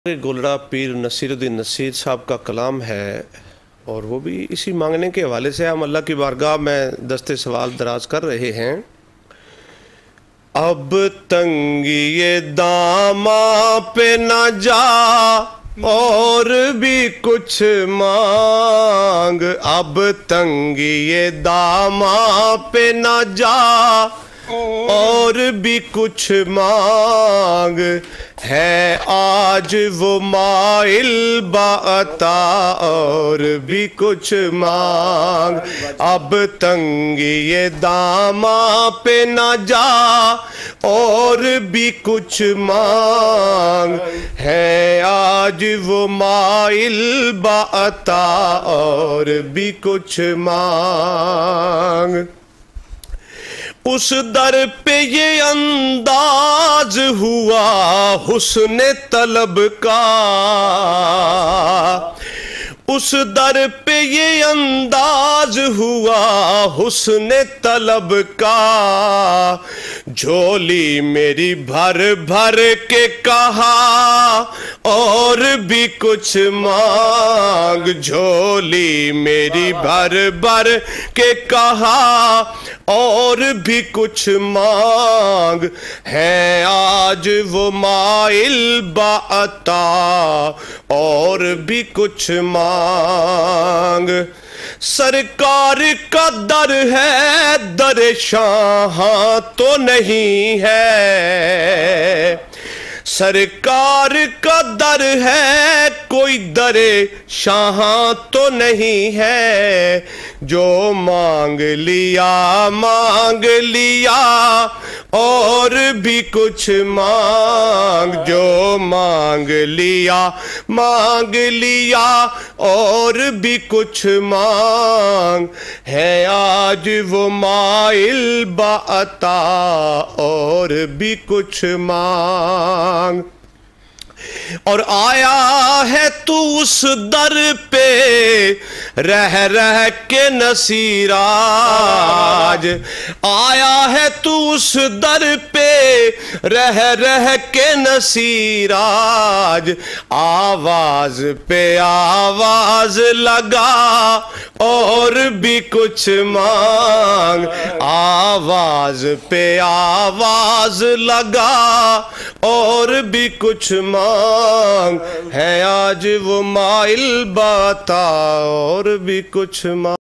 गोलड़ा पीर नसीरुद्दीन नसीर साहब का कलाम है और वो भी इसी मांगने के हवाले से हम अल्लाह की बारगाह में दस्ते सवाल दराज कर रहे हैं। अब तंगी ये दामा पे न जा और भी कुछ मांग, अब तंगी ये दामा पे न जा और भी कुछ मांग, है आज वो माइल बाता और भी कुछ मांग। अब तंगी ये दामा पे न जा और भी कुछ मांग, है आज वो माइल बाता और भी कुछ मांग। उस दर पे ये अंदाज हुआ हुस्न तलब का, उस दर पे ये अंदाज हुआ हुस्न तलब का, झोली मेरी भर भर के कहा और भी कुछ मांग, झोली मेरी भर भर के कहा और भी कुछ मांग, है आज वो माइल बाता और भी कुछ मांग। सरकार का दर है दर शाह तो नहीं है, सरकार का दर है कोई दरे शाह तो नहीं है, जो मांग लिया और भी कुछ मांग, जो मांग लिया और भी कुछ मांग, है आज वो माइल बाता और भी कुछ मांग। और आया है तू उस दर पे रह रह के नसीराज, आया है तू उस दर पे रह रह के नसीराज, आवाज पे आवाज लगा और भी कुछ मांग, आवाज पे आवाज लगा और भी कुछ मांग, है आज वो माइल बाता और भी कुछ मांग।